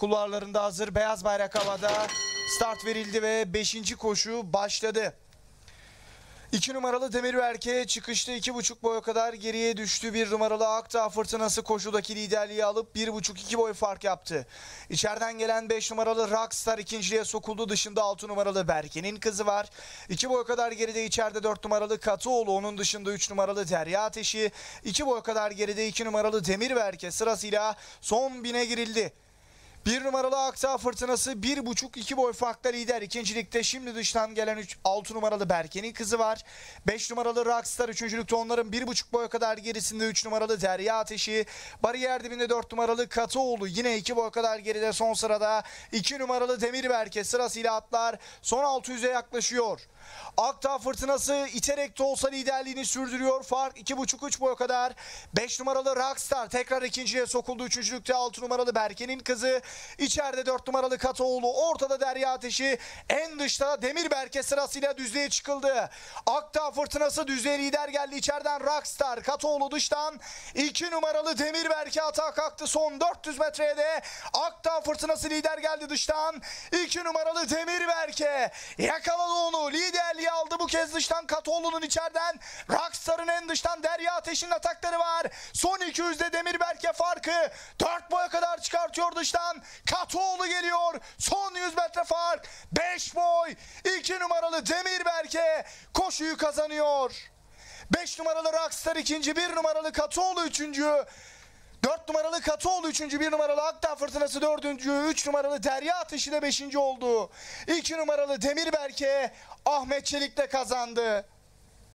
kulvarlarında hazır. Beyaz bayrak havada. Start verildi ve 5. koşu başladı. 2 numaralı Demirberke çıkışta 2,5 boya kadar geriye düştü. 1 numaralı Akdağ Fırtınası koşudaki liderliği alıp 1,5-2 boy fark yaptı. İçeriden gelen 5 numaralı Rockstar ikinciliğe sokuldu. Dışında 6 numaralı Berke'nin kızı var. 2 boy kadar geride içeride 4 numaralı Katıoğlu. Onun dışında 3 numaralı Derya Ateşi. 2 boy kadar geride 2 numaralı Demirberke sırasıyla son bine girildi. 1 numaralı Akdağ Fırtınası 1,5-2 boy farkla lider. İkincilikte şimdi dıştan gelen 6 numaralı Berke'nin kızı var. 5 numaralı Rockstar üçüncülükte onların 1,5 boy kadar gerisinde 3 numaralı Derya Ateşi. Bariyer dibinde 4 numaralı Katıoğlu yine 2 boy kadar geride son sırada. 2 numaralı Demirberke sırasıyla atlar son 600'e yaklaşıyor. Akdağ Fırtınası iterek de olsa liderliğini sürdürüyor. Fark 2,5-3 boy kadar. 5 numaralı Rockstar tekrar ikinciye sokuldu. Üçüncülükte 6 numaralı Berke'nin kızı. İçeride 4 numaralı Katıoğlu. Ortada Derya Ateşi. En dışta Demirberke sırasıyla düzlüğe çıkıldı. Akdağ Fırtınası düzlüğe lider geldi. İçeriden Rockstar. Katıoğlu dıştan 2 numaralı Demirberke atağa kalktı. Son 400 metreye de Akdağ Fırtınası lider geldi dıştan. 2 numaralı Demirberke yakaladı onu. Liderliği aldı bu kez dıştan Katıoğlu'nun içeriden. Rockstar'ın en dıştan Derya Ateş'in atakları var. Son 200'de Demirberke farkı 4 boya kadar çıkartıyor dıştan. Katıoğlu geliyor. Son 100 metre fark 5 boy. 2 numaralı Demirberke koşuyu kazanıyor. 5 numaralı Rockstar ikinci, 1 numaralı Katıoğlu üçüncü. 4 numaralı Katıoğlu 3. 1 numaralı Akdağ Fırtınası 4. 3 numaralı Derya Ateşi de 5. oldu. 2 numaralı Demirberke Ahmet Çelik'le kazandı.